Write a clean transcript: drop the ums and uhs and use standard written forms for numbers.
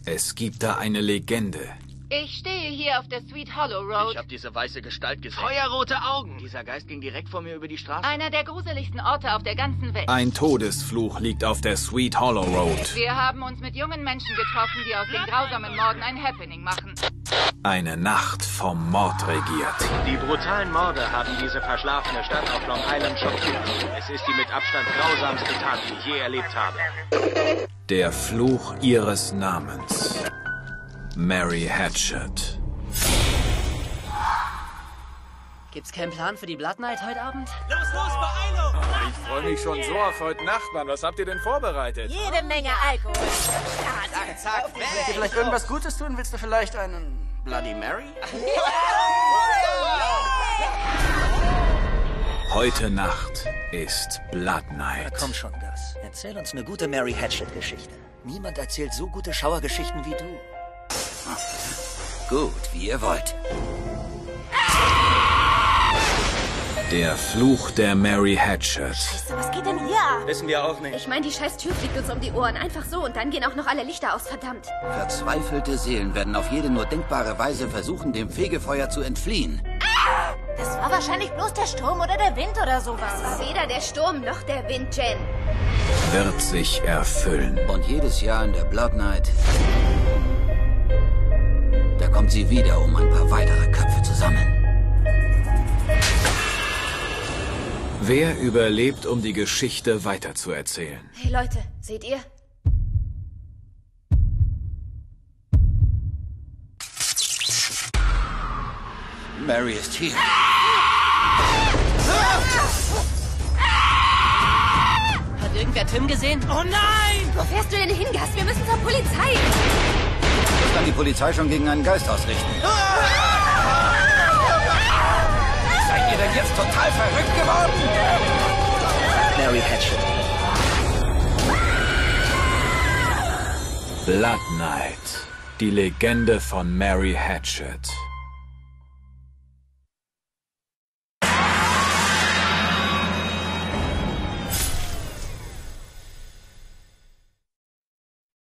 Es gibt da eine Legende. Ich stehe hier auf der Sweet Hollow Road. Ich habe diese weiße Gestalt gesehen. Feuerrote Augen. Dieser Geist ging direkt vor mir über die Straße. Einer der gruseligsten Orte auf der ganzen Welt. Ein Todesfluch liegt auf der Sweet Hollow Road. Wir haben uns mit jungen Menschen getroffen, die aus den grausamen Morden ein Happening machen. Eine Nacht vom Mord regiert. Die brutalen Morde haben diese verschlafene Stadt auf Long Island schockiert. Es ist die mit Abstand grausamste Tat, die ich je erlebt habe. Der Fluch ihres Namens. Mary Hatchet. Gibt's keinen Plan für die Blood Night heute Abend? Los, Beeilung! Ich freue mich schon so auf heute Nacht, Mann. Was habt ihr denn vorbereitet? Jede Menge Alkohol. Zack, zack, Willst du vielleicht irgendwas Gutes tun? Willst du vielleicht einen Bloody Mary? Heute Nacht ist Blood Night. Komm schon, Gus. Erzähl uns eine gute Mary Hatchet-Geschichte. Niemand erzählt so gute Schauergeschichten wie du. Gut, wie ihr wollt. Der Fluch der Mary Hatchet. Scheiße, was geht denn hier ab? Wissen wir auch nicht. Ich meine, die scheiß Tür fliegt uns um die Ohren. Einfach so und dann gehen auch noch alle Lichter aus, verdammt. Verzweifelte Seelen werden auf jede nur denkbare Weise versuchen, dem Fegefeuer zu entfliehen. Das war wahrscheinlich bloß der Sturm oder der Wind oder sowas. War weder der Sturm noch der Wind, Jen. Wird sich erfüllen. Und jedes Jahr in der Blood Night, da kommt sie wieder, um ein paar weitere Köpfe zu sammeln. Wer überlebt, um die Geschichte weiterzuerzählen? Hey Leute, seht ihr? Mary ist hier. Hat irgendwer Tim gesehen? Oh nein! Wo fährst du denn hin, Gus? Wir müssen zur Polizei. Was kann die Polizei schon gegen einen Geist ausrichten? Seid ihr denn jetzt total verrückt geworden? Mary Hatchet. Blood Night. Die Legende von Mary Hatchet.